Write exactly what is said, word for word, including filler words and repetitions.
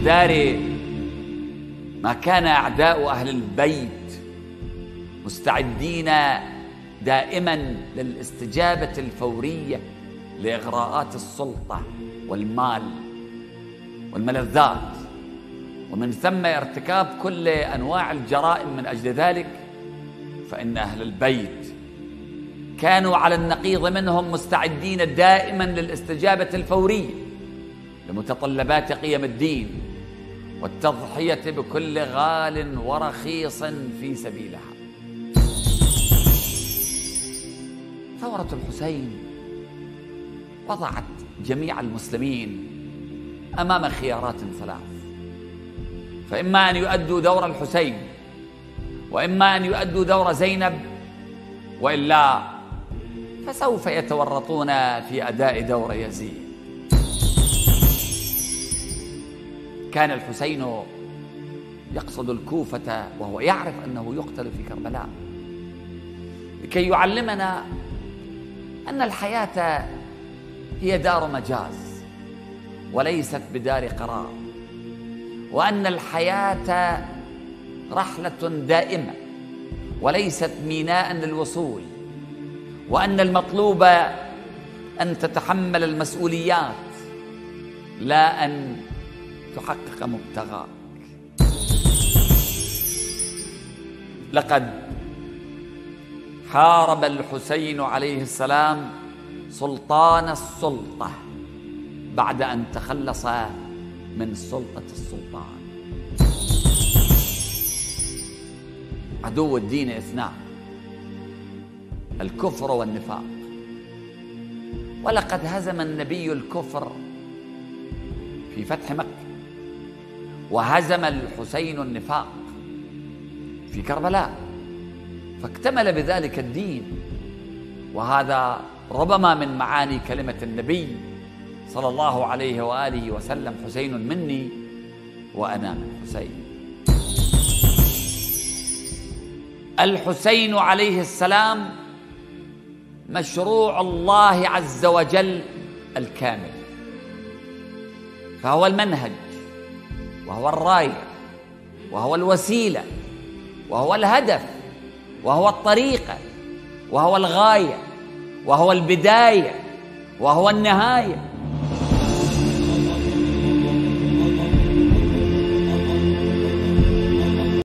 مقدار ما كان أعداء أهل البيت مستعدين دائما للاستجابة الفورية لإغراءات السلطة والمال والملذات، ومن ثم ارتكاب كل أنواع الجرائم من أجل ذلك، فإن أهل البيت كانوا على النقيض منهم مستعدين دائما للاستجابة الفورية لمتطلبات قيم الدين والتضحية بكل غال ورخيص في سبيلها. ثورة الحسين وضعت جميع المسلمين أمام خيارات ثلاث، فإما أن يؤدوا دور الحسين، وإما أن يؤدوا دور زينب، وإلا فسوف يتورطون في أداء دور يزيد. كان الحسين يقصد الكوفة وهو يعرف أنه يقتل في كربلاء لكي يعلمنا أن الحياة هي دار مجاز وليست بدار قرار، وأن الحياة رحلة دائمة وليست ميناء للوصول، وأن المطلوب أن تتحمل المسؤوليات لا أن تحقق مبتغاك. لقد حارب الحسين عليه السلام سلطان السلطة بعد أن تخلص من سلطة السلطان. عدو الدين اثنان: الكفر والنفاق. ولقد هزم النبي الكفر في فتح مكة، وهزم الحسين النفاق في كربلاء، فاكتمل بذلك الدين. وهذا ربما من معاني كلمة النبي صلى الله عليه وآله وسلم: حسين مني وأنا من حسين. الحسين عليه السلام مشروع الله عز وجل الكامل، فهو المنهج وهو الراية وهو الوسيلة وهو الهدف وهو الطريقة وهو الغاية وهو البداية وهو النهاية.